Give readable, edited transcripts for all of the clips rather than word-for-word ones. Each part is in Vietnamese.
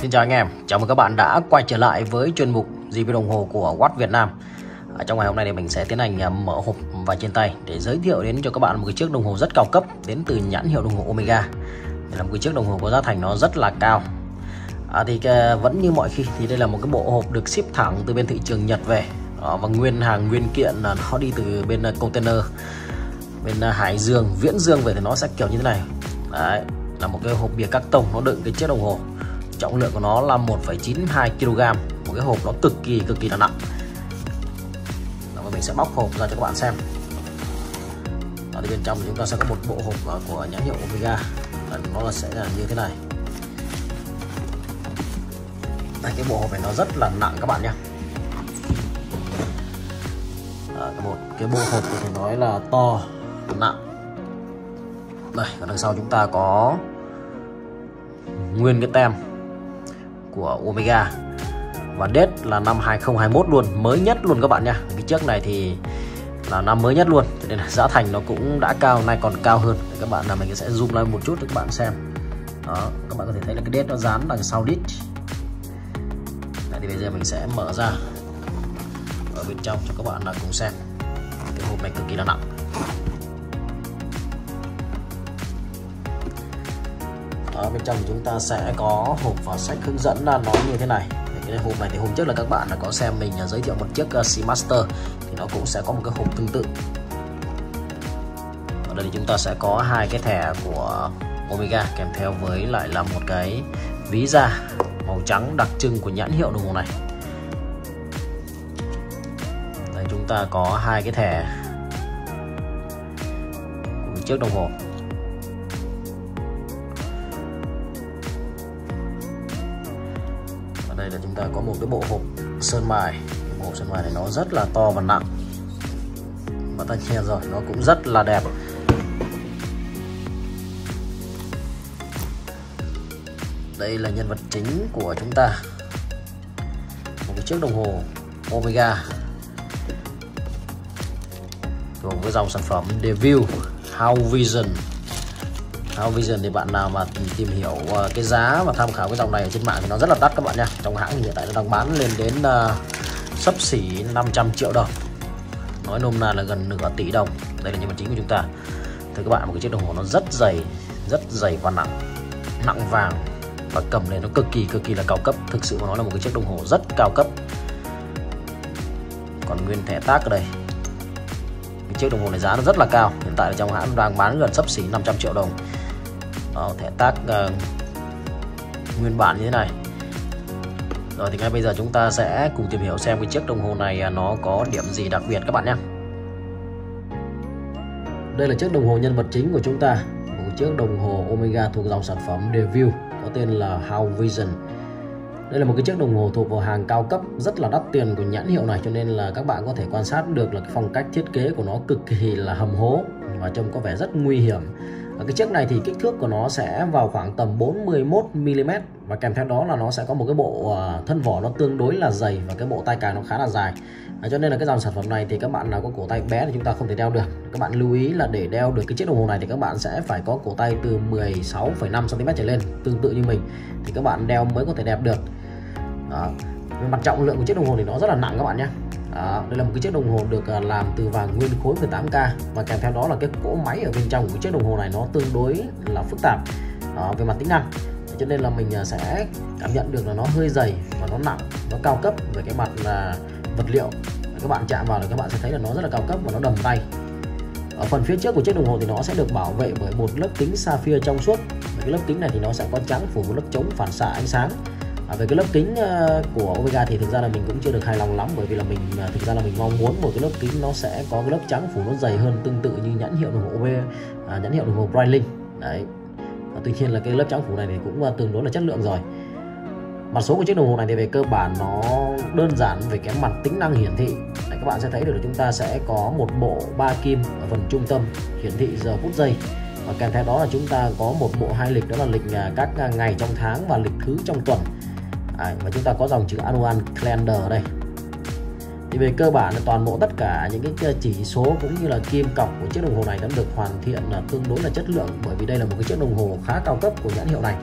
Xin chào anh em, chào mừng các bạn đã quay trở lại với chuyên mục review đồng hồ của Watt Việt Nam. Trong ngày hôm nay thì mình sẽ tiến hành mở hộp và trên tay để giới thiệu đến cho các bạn một cái chiếc đồng hồ rất cao cấp đến từ nhãn hiệu đồng hồ Omega. Đây là một cái chiếc đồng hồ có giá thành nó rất là cao. Vẫn như mọi khi thì đây là một cái bộ hộp được ship thẳng từ bên thị trường Nhật về. Và nguyên hàng nguyên kiện là nó đi từ bên container bên Hải Dương, Viễn Dương về thì nó sẽ kiểu như thế này. Đấy, là một cái hộp bìa các tông nó đựng cái chiếc đồng hồ. Trọng lượng của nó là 1,92 kg, một cái hộp nó cực kỳ là nặng. Và mình sẽ bóc hộp ra cho các bạn xem. Ở bên trong thì chúng ta sẽ có một bộ hộp của nhãn hiệu Omega. Nó sẽ là như thế này. Đây, cái bộ hộp này nó rất là nặng các bạn nhé. Cái bộ hộp thì nói là to, nặng. Đây, ở đằng sau chúng ta có nguyên cái tem của Omega và date là năm 2021 luôn, mới nhất luôn các bạn nha. Cái chiếc này thì là năm mới nhất luôn, cho nên là giá thành nó cũng đã cao, nay còn cao hơn. Để các bạn là mình sẽ zoom lên một chút để các bạn xem. Đó, các bạn có thể thấy là cái date nó dán đằng sau đít. Thì bây giờ mình sẽ mở ra ở bên trong cho các bạn là cùng xem. Cái hộp này cực kỳ là nặng. Ở bên trong thì chúng ta sẽ có hộp và sách hướng dẫn là nó như thế này. Cái hộp này thì hôm trước là các bạn đã có xem mình giới thiệu một chiếc Seamaster thì nó cũng sẽ có một cái hộp tương tự. Ở đây thì chúng ta sẽ có hai cái thẻ của Omega kèm theo với lại là một cái ví da màu trắng đặc trưng của nhãn hiệu đồng hồ này. Đây, chúng ta có hai cái thẻ của chiếc đồng hồ. Ở đây là chúng ta có một cái bộ hộp sơn mài. Cái bộ hộp sơn mài này nó rất là to và nặng. Và tất nhiên rồi, nó cũng rất là đẹp. Đây là nhân vật chính của chúng ta, một cái chiếc đồng hồ Omega gồm với dòng sản phẩm Deville, How Vision. How Vision thì bạn nào mà tìm hiểu cái giá và tham khảo cái dòng này ở trên mạng thì nó rất là đắt các bạn nha. Trong hãng thì hiện tại nó đang bán lên đến xấp xỉ 500 triệu đồng, nói nôm na là gần nửa tỷ đồng. Đây là nhân vật chính của chúng ta. Thưa các bạn, một cái chiếc đồng hồ nó rất dày và nặng vàng, và cầm này nó cực kỳ là cao cấp. Thực sự mà nói là một cái chiếc đồng hồ rất cao cấp. Còn nguyên thẻ tag ở đây. Cái chiếc đồng hồ này giá nó rất là cao. Hiện tại là trong hãng đang bán gần xấp xỉ 500 triệu đồng. Đó, thẻ tag nguyên bản như thế này. Rồi thì ngay bây giờ chúng ta sẽ cùng tìm hiểu xem cái chiếc đồng hồ này nó có điểm gì đặc biệt các bạn nhé. Đây là chiếc đồng hồ nhân vật chính của chúng ta, một chiếc đồng hồ Omega thuộc dòng sản phẩm Deville có tên là How Vision. Đây là một cái chiếc đồng hồ thuộc vào hàng cao cấp rất là đắt tiền của nhãn hiệu này, cho nên là các bạn có thể quan sát được là cái phong cách thiết kế của nó cực kỳ là hầm hố và trông có vẻ rất nguy hiểm. Cái chiếc này thì kích thước của nó sẽ vào khoảng tầm 41 mm và kèm theo đó là nó sẽ có một cái bộ thân vỏ nó tương đối là dày và cái bộ tay cài nó khá là dài. Cho nên là cái dòng sản phẩm này thì các bạn nào có cổ tay bé thì chúng ta không thể đeo được. Các bạn lưu ý là để đeo được cái chiếc đồng hồ này thì các bạn sẽ phải có cổ tay từ 16,5 cm trở lên, tương tự như mình thì các bạn đeo mới có thể đẹp được. Đó. Về mặt trọng lượng của chiếc đồng hồ thì nó rất là nặng các bạn nhé. Đây là một cái chiếc đồng hồ được làm từ vàng nguyên khối 18K và kèm theo đó là cái cỗ máy ở bên trong của chiếc đồng hồ này nó tương đối là phức tạp về mặt tính năng, cho nên là mình sẽ cảm nhận được là nó hơi dày và nó nặng, nó cao cấp về cái mặt là vật liệu. Các bạn chạm vào là các bạn sẽ thấy là nó rất là cao cấp và nó đầm tay. Ở phần phía trước của chiếc đồng hồ thì nó sẽ được bảo vệ bởi một lớp kính sapphire trong suốt. Cái lớp kính này thì nó sẽ có trắng phủ một lớp chống phản xạ ánh sáng. Về cái lớp kính của Omega thì thực ra là mình cũng chưa được hài lòng lắm, bởi vì là mình thực ra là mình mong muốn một cái lớp kính nó sẽ có cái lớp trắng phủ nó dày hơn, tương tự như nhãn hiệu đồng hồ Omega, nhãn hiệu đồng hồ Breitling. Đấy. Tuy nhiên là cái lớp trắng phủ này thì cũng tương đối là chất lượng rồi. Mặt số của chiếc đồng hồ này thì về cơ bản nó đơn giản về cái mặt tính năng hiển thị. Đấy, các bạn sẽ thấy được là chúng ta sẽ có một bộ 3 kim ở phần trung tâm hiển thị giờ phút giây, và kèm theo đó là chúng ta có một bộ 2 lịch, đó là lịch các ngày trong tháng và lịch thứ trong tuần. Và chúng ta có dòng chữ Annual Calendar ở đây. Thì về cơ bản là toàn bộ tất cả những cái chỉ số cũng như là kim cọc của chiếc đồng hồ này đã được hoàn thiện là tương đối là chất lượng, bởi vì đây là một cái chiếc đồng hồ khá cao cấp của nhãn hiệu này.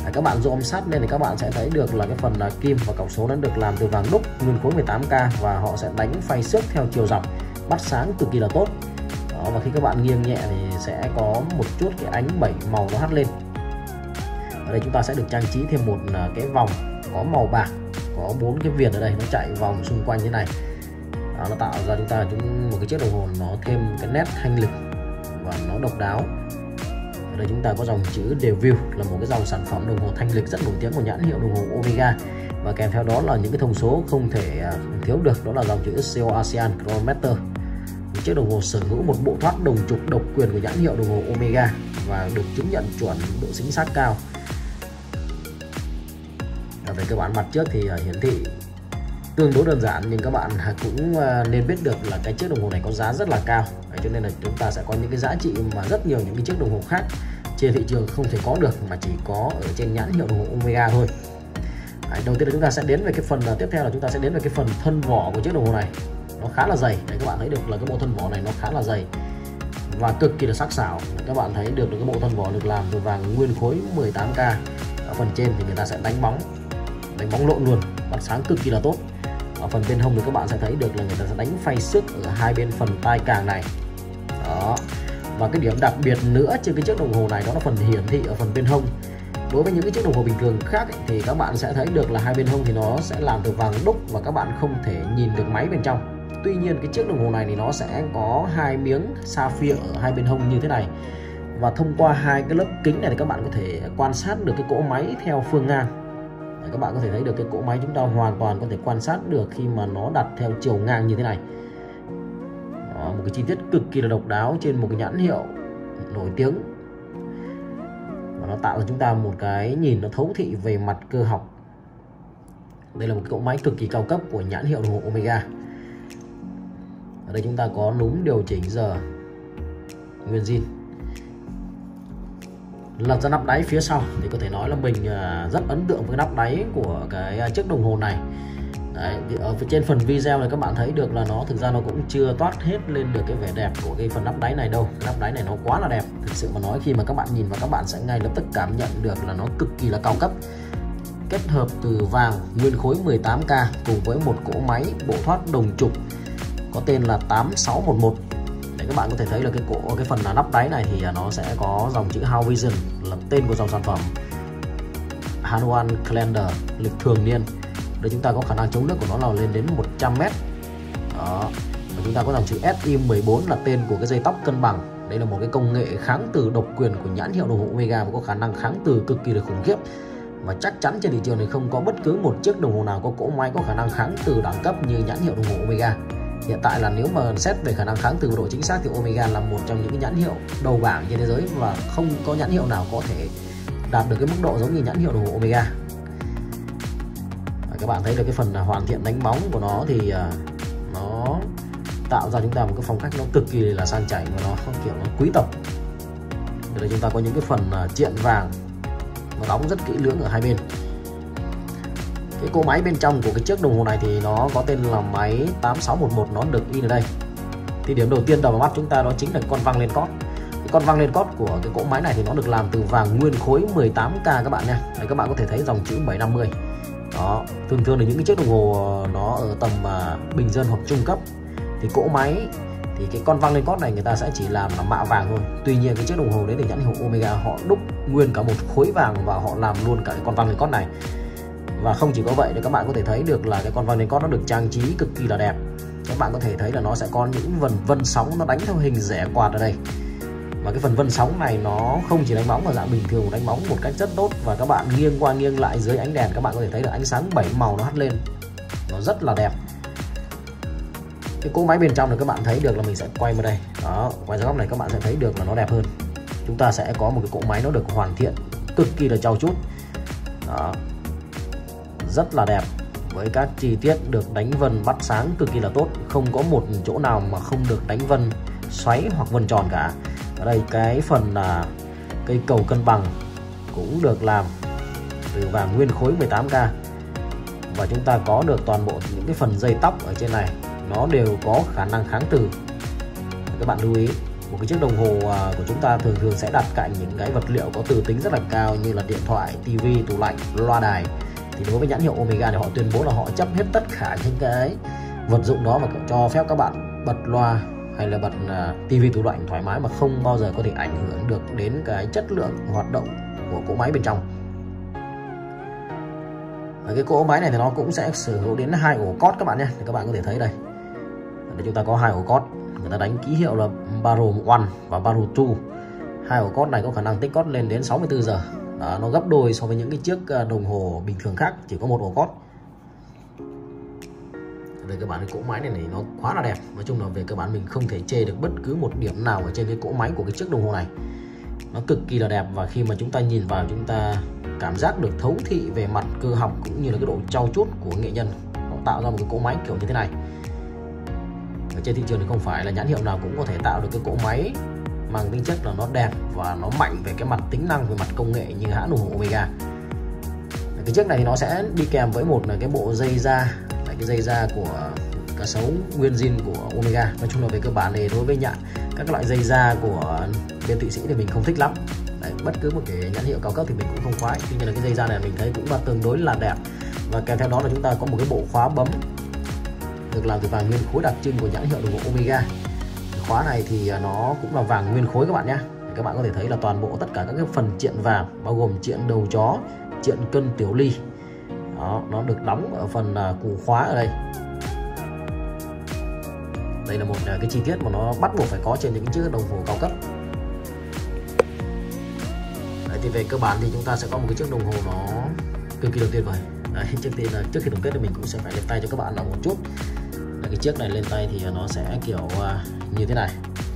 Các bạn zoom sát lên thì các bạn sẽ thấy được là cái phần kim và cọc số nó được làm từ vàng đúc nguyên khối 18K, và họ sẽ đánh phay xước theo chiều dọc, bắt sáng cực kỳ là tốt. Đó, và khi các bạn nghiêng nhẹ thì sẽ có một chút cái ánh 7 màu nó hắt lên. Ở đây chúng ta sẽ được trang trí thêm một cái vòng có màu bạc, có 4 cái viền ở đây nó chạy vòng xung quanh như này. Đó, nó tạo ra chúng ta một cái chiếc đồng hồ nó thêm cái nét thanh lịch và nó độc đáo. Ở đây chúng ta có dòng chữ DeVille, là một cái dòng sản phẩm đồng hồ thanh lịch rất nổi tiếng của nhãn hiệu đồng hồ Omega, và kèm theo đó là những cái thông số không thể thiếu được, đó là dòng chữ CO ASEAN Chronometer. Một chiếc đồng hồ sở hữu một bộ thoát đồng trục độc quyền của nhãn hiệu đồng hồ Omega và được chứng nhận chuẩn độ chính xác cao. Về cơ bản mặt trước thì hiển thị tương đối đơn giản, nhưng các bạn cũng nên biết được là cái chiếc đồng hồ này có giá rất là cao. Đấy, cho nên là chúng ta sẽ có những cái giá trị mà rất nhiều những cái chiếc đồng hồ khác trên thị trường không thể có được, mà chỉ có ở trên nhãn hiệu đồng hồ Omega thôi. Đấy, đầu tiên là chúng ta sẽ đến về cái phần tiếp theo, là chúng ta sẽ đến về cái phần thân vỏ của chiếc đồng hồ này. Nó khá là dày. Đấy, các bạn thấy được là cái bộ thân vỏ này nó khá là dày và cực kỳ là sắc sảo. Các bạn thấy được là cái bộ thân vỏ được làm từ vàng nguyên khối 18K. Ở phần trên thì người ta sẽ đánh bóng lộn luôn, bắt sáng cực kỳ là tốt. Ở phần bên hông thì các bạn sẽ thấy được là người ta sẽ đánh phay xước ở hai bên phần tai càng này. Đó. Và cái điểm đặc biệt nữa trên cái chiếc đồng hồ này đó là phần hiển thị ở phần bên hông. Đối với những cái chiếc đồng hồ bình thường khác ấy, thì các bạn sẽ thấy được là hai bên hông thì nó sẽ làm từ vàng đúc và các bạn không thể nhìn được máy bên trong. Tuy nhiên cái chiếc đồng hồ này thì nó sẽ có hai miếng sapphire ở hai bên hông như thế này, và thông qua hai cái lớp kính này thì các bạn có thể quan sát được cái cỗ máy theo phương ngang. Các bạn có thể thấy được cái cỗ máy chúng ta hoàn toàn có thể quan sát được khi mà nó đặt theo chiều ngang như thế này. Đó, một cái chi tiết cực kỳ là độc đáo trên một cái nhãn hiệu nổi tiếng, và nó tạo ra chúng ta một cái nhìn nó thấu thị về mặt cơ học. Đây là một cái cỗ máy cực kỳ cao cấp của nhãn hiệu đồng hồ Omega. Ở đây chúng ta có núm điều chỉnh giờ nguyên zin. Lật ra nắp đáy phía sau thì có thể nói là mình rất ấn tượng với nắp đáy của cái chiếc đồng hồ này. Đấy, thì ở trên phần video này các bạn thấy được là nó thực ra nó cũng chưa toát hết lên được cái vẻ đẹp của cái phần nắp đáy này đâu. Cái nắp đáy này nó quá là đẹp. Thực sự mà nói, khi mà các bạn nhìn vào các bạn sẽ ngay lập tức cảm nhận được là nó cực kỳ là cao cấp. Kết hợp từ vàng nguyên khối 18K cùng với một cỗ máy bộ thoát đồng trục có tên là 8611. Để các bạn có thể thấy là cái phần nắp đáy này thì nó sẽ có dòng chữ How Vision, là tên của dòng sản phẩm. Annual Calendar, lịch thường niên. Đây chúng ta có khả năng chống nước của nó là lên đến 100m. Đó. Và chúng ta có dòng chữ SI14 là tên của cái dây tóc cân bằng. Đây là một cái công nghệ kháng từ độc quyền của nhãn hiệu đồng hồ Omega và có khả năng kháng từ cực kỳ là khủng khiếp. Và chắc chắn trên thị trường này không có bất cứ một chiếc đồng hồ nào có cỗ máy có khả năng kháng từ đẳng cấp như nhãn hiệu đồng hồ Omega. Hiện tại là nếu mà xét về khả năng kháng từ và độ chính xác thì Omega là một trong những cái nhãn hiệu đầu bảng trên thế giới, và không có nhãn hiệu nào có thể đạt được cái mức độ giống như nhãn hiệu đồng hồ Omega. Các bạn thấy được cái phần hoàn thiện đánh bóng của nó thì nó tạo ra chúng ta một cái phong cách nó cực kỳ là sang chảnh và nó kiểu nó quý tộc. Đây chúng ta có những cái phần triện vàng nó đóng rất kỹ lưỡng ở hai bên. Cái cỗ máy bên trong của cái chiếc đồng hồ này thì nó có tên là máy 8611, nó được in ở đây. Thì điểm đầu tiên đập vào mắt chúng ta đó chính là con văng lên cót. Cái con văng lên cót của cái cỗ máy này thì nó được làm từ vàng nguyên khối 18K các bạn nha. Đấy, các bạn có thể thấy dòng chữ 750. Đó, thường thường là những cái chiếc đồng hồ nó ở tầm bình dân hoặc trung cấp thì cỗ máy thì cái con văng lên cót này người ta sẽ chỉ làm là mạ vàng thôi. Tuy nhiên cái chiếc đồng hồ đấy thì nhãn hiệu Omega họ đúc nguyên cả một khối vàng và họ làm luôn cả cái con văng lên cót này. Và không chỉ có vậy thì các bạn có thể thấy được là cái con văng lên cót nó được trang trí cực kỳ là đẹp. Các bạn có thể thấy là nó sẽ có những vân sóng nó đánh theo hình rẽ quạt ở đây. Và cái phần vân sóng này nó không chỉ đánh bóng ở dạng bình thường, đánh bóng một cách rất tốt. Và các bạn nghiêng qua nghiêng lại dưới ánh đèn các bạn có thể thấy được ánh sáng 7 màu nó hắt lên, nó rất là đẹp. Cái cỗ máy bên trong này các bạn thấy được là mình sẽ quay vào đây. Đó, quay ra góc này các bạn sẽ thấy được là nó đẹp hơn. Chúng ta sẽ có một cái cỗ máy nó được hoàn thiện cực kỳ là trau chuốt. Đó, rất là đẹp với các chi tiết được đánh vân bắt sáng cực kỳ là tốt, không có một chỗ nào mà không được đánh vân xoáy hoặc vân tròn cả. Ở đây cái phần cây cầu cân bằng cũng được làm từ vàng nguyên khối 18K, và chúng ta có được toàn bộ những cái phần dây tóc ở trên này nó đều có khả năng kháng từ. Các bạn lưu ý một cái chiếc đồng hồ của chúng ta thường sẽ đặt cạnh những cái vật liệu có từ tính rất là cao như là điện thoại, tivi, tủ lạnh, loa đài. Thì đối với nhãn hiệu Omega thì họ tuyên bố là họ chấp hết tất cả những cái vật dụng đó và cho phép các bạn bật loa hay là bật tivi, tủ lạnh thoải mái mà không bao giờ có thể ảnh hưởng được đến cái chất lượng hoạt động của cỗ máy bên trong. Ở cái cỗ máy này thì nó cũng sẽ sở hữu đến 2 ổ cót các bạn nhé. Các bạn có thể thấy đây. Đây chúng ta có 2 ổ cót, người ta đánh ký hiệu là Barrow 1 và Barrow 2. 2 ổ cót này có khả năng tích cót lên đến 64 giờ. Đó, nó gấp đôi so với những cái chiếc đồng hồ bình thường khác chỉ có 1 ổ cót. Đây các bạn, cái cỗ máy này nó quá là đẹp. Nói chung là về cơ bản mình không thể chê được bất cứ một điểm nào ở trên cái cỗ máy của cái chiếc đồng hồ này. Nó cực kỳ là đẹp và khi mà chúng ta nhìn vào chúng ta cảm giác được thấu thị về mặt cơ học cũng như là cái độ trau chuốt của nghệ nhân. Họ tạo ra một cái cỗ máy kiểu như thế này. Ở trên thị trường thì không phải là nhãn hiệu nào cũng có thể tạo được cái cỗ máy mang tính chất là nó đẹp và nó mạnh về cái mặt tính năng, về mặt công nghệ như hãng đồng hồ Omega. Cái chiếc này thì nó sẽ đi kèm với một cái bộ dây da, cái dây da của cá sấu nguyên zin của Omega. Nói chung là về cơ bản thì đối với các loại dây da của bên Thụy Sĩ thì mình không thích lắm. Đấy, bất cứ một cái nhãn hiệu cao cấp thì mình cũng không khoái. Tuy nhiên là cái dây da này mình thấy cũng là tương đối là đẹp. Và kèm theo đó là chúng ta có một cái bộ khóa bấm được làm từ vàng nguyên khối đặc trưng của nhãn hiệu đồng hồ Omega. Khóa này thì nó cũng là vàng nguyên khối các bạn nhé. Các bạn có thể thấy là toàn bộ tất cả các cái phần chện vàng bao gồm chện đầu chó, chện cân tiểu ly. Đó, nó được đóng ở phần củ khóa ở đây. Đây là một cái chi tiết mà nó bắt buộc phải có trên những chiếc đồng hồ cao cấp. Đấy, thì về cơ bản thì chúng ta sẽ có một cái chiếc đồng hồ nó cực kỳ là tuyệt vời. Đấy, trước khi tổng kết thì mình cũng sẽ phải lên tay cho các bạn là một chút. Đấy, cái chiếc này lên tay thì nó sẽ kiểu như thế này.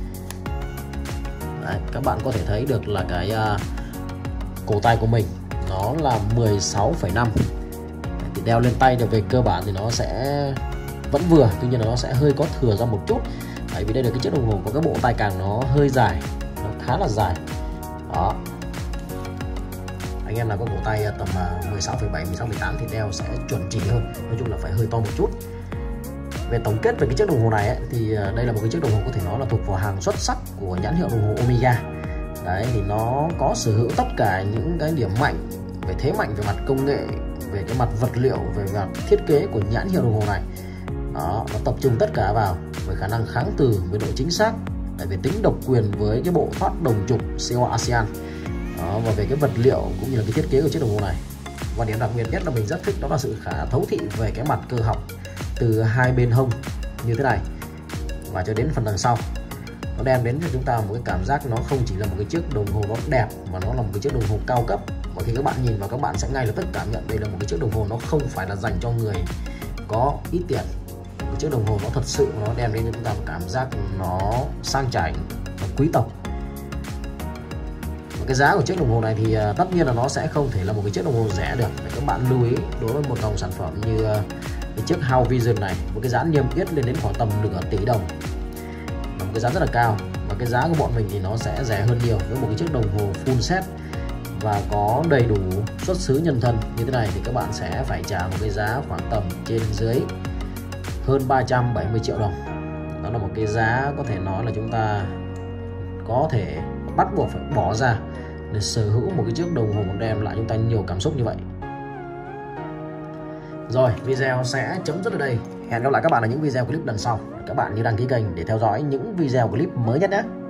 Đấy, các bạn có thể thấy được là cái cổ tay của mình nó là 16,5. Thì đeo lên tay được về cơ bản thì nó sẽ vẫn vừa, tuy nhiên là nó sẽ hơi có thừa ra một chút. Bởi vì đây là cái chiếc đồng hồ có cái bộ tay càng nó hơi dài, nó khá là dài. Đó. Anh em nào có cổ tay tầm 16,7, 16,8 thì đeo sẽ chuẩn chỉ hơn. Nói chung là phải hơi to một chút. Về tổng kết về cái chiếc đồng hồ này ấy, thì đây là một cái chiếc đồng hồ có thể nói là thuộc vào hàng xuất sắc của nhãn hiệu đồng hồ Omega. Đấy, thì nó có sở hữu tất cả những cái điểm mạnh về thế mạnh về mặt công nghệ, về cái mặt vật liệu, về mặt thiết kế của nhãn hiệu đồng hồ này. Đó, nó tập trung tất cả vào với khả năng kháng từ, với độ chính xác, về tính độc quyền với cái bộ thoát đồng trục CO ASEAN. Đó, và về cái vật liệu cũng như là cái thiết kế của chiếc đồng hồ này. Và điểm đặc biệt nhất là mình rất thích đó là sự thấu thị về cái mặt cơ học từ hai bên hông như thế này và cho đến phần đằng sau. Nó đem đến cho chúng ta một cái cảm giác nó không chỉ là một cái chiếc đồng hồ nó đẹp mà nó là một cái chiếc đồng hồ cao cấp. Và khi các bạn nhìn vào các bạn sẽ ngay lập tức cảm nhận đây là một cái chiếc đồng hồ nó không phải là dành cho người có ít tiền. Một chiếc đồng hồ nó thật sự nó đem đến cho chúng ta một cảm giác nó sang chảnh, nó quý tộc. Và cái giá của chiếc đồng hồ này thì tất nhiên là nó sẽ không thể là một cái chiếc đồng hồ rẻ được. Để các bạn lưu ý đối với một dòng sản phẩm như cái chiếc How Vision này, một cái giá niêm yết lên đến khoảng tầm nửa tỷ đồng, là một cái giá rất là cao. Và cái giá của bọn mình thì nó sẽ rẻ hơn nhiều với một cái chiếc đồng hồ full set và có đầy đủ xuất xứ nhân thân như thế này thì các bạn sẽ phải trả một cái giá khoảng tầm trên dưới hơn 370 triệu đồng. Đó là một cái giá có thể nói là chúng ta có thể bắt buộc phải bỏ ra để sở hữu một cái chiếc đồng hồ đem lại chúng ta nhiều cảm xúc như vậy. Rồi, video sẽ chấm dứt ở đây. Hẹn gặp lại các bạn ở những video clip lần sau. Các bạn nhớ đăng ký kênh để theo dõi những video clip mới nhất nhé.